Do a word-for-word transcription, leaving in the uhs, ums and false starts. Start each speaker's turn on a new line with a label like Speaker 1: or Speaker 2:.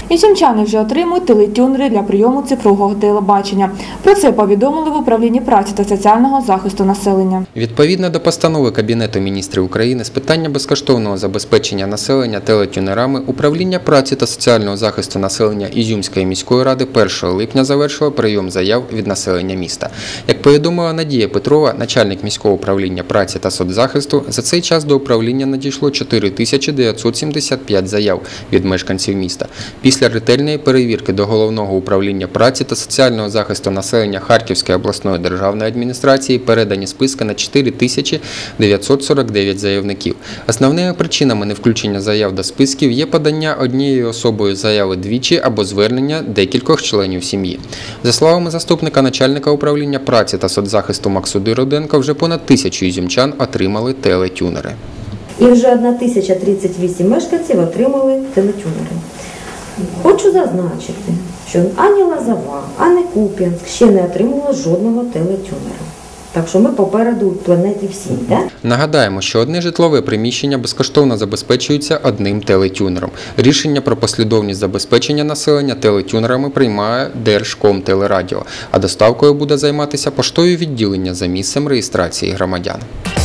Speaker 1: Ізюмчани вже отримують телетюнери для прийому цифрового телебачення. Про це повідомили в управлінні праці та соціального захисту населення.
Speaker 2: Відповідно до постанови Кабінету міністрів України з питання безкоштовного забезпечення населення телетюнерами, управління праці та соціального захисту населення Ізюмської міської ради першого липня завершило прийом заяв від населення міста. Як повідомила Надія Петрова, начальник міського управління праці та соцзахисту, за цей час до управління надійшло чотири тисячі дев'ятсот сімдесят п'ять заяв від мешканців міста. Після ретельної перевірки до Головного управління праці та соціального захисту населення Харківської обласної державної адміністрації передані списки на чотири тисячі дев'ятсот сорок дев'ять заявників. Основними причинами невключення заяв до списків є подання однією особою заяви двічі або звернення декількох членів сім'ї. За словами заступника начальника управління праці та соцзахисту Максуди Руденко, вже понад тисячу ізюмчан отримали телетюнери.
Speaker 3: І вже тисяча тридцять вісім мешканців отримали телетюнери. Хочу зазначити, що ані Лозова, ані Куп'янськ ще не отримали жодного телетюнера. Так що ми попереду планеті всі, так?
Speaker 2: Нагадаємо, що одне житлове приміщення безкоштовно забезпечується одним телетюнером. Рішення про послідовність забезпечення населення телетюнерами приймає Держкомтелерадіо, а доставкою буде займатися поштове відділення за місцем реєстрації громадян.